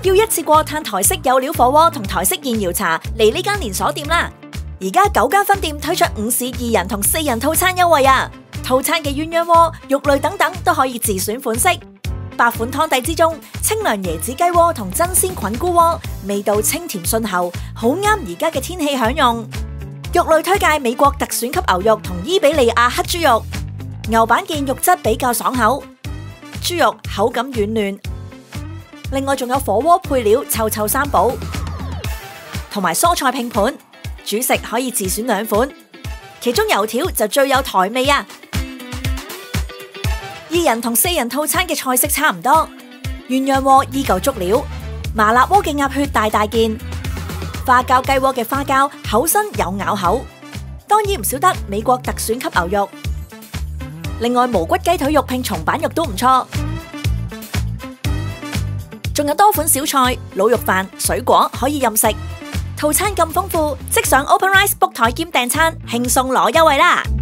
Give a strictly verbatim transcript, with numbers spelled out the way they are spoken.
要一次過嘆台式有料火鍋同台式燕瑤茶，嚟呢間連鎖店啦！而家九間分店推出午市二人同四人套餐優惠啊！套餐嘅鴛鴦鍋、肉類等等都可以自選款式。八款湯底之中，清涼椰子雞鍋同真鮮菌菇鍋，味道清甜順喉，好啱而家嘅天氣享用。肉類推介美國特選級牛肉同伊比利亞黑豬肉，牛板腱肉質比較爽口，豬肉口感軟嫩。另外仲有火鍋配料臭臭三寶，同埋蔬菜拼盤，主食可以自選兩款，其中油條就最有台味啊！二人同四人套餐嘅菜式差唔多，鴛鴦鍋依舊足料，麻辣鍋嘅鴨血大大件，花膠雞鍋嘅花膠厚身有咬口，當然唔少得美國特選級牛肉。另外無骨雞腿肉拼松板肉都唔錯，仲有多款小菜、滷肉飯、水果可以任食。套餐咁豐富，即上 OpenRice book 台兼訂餐，輕鬆攞優惠啦！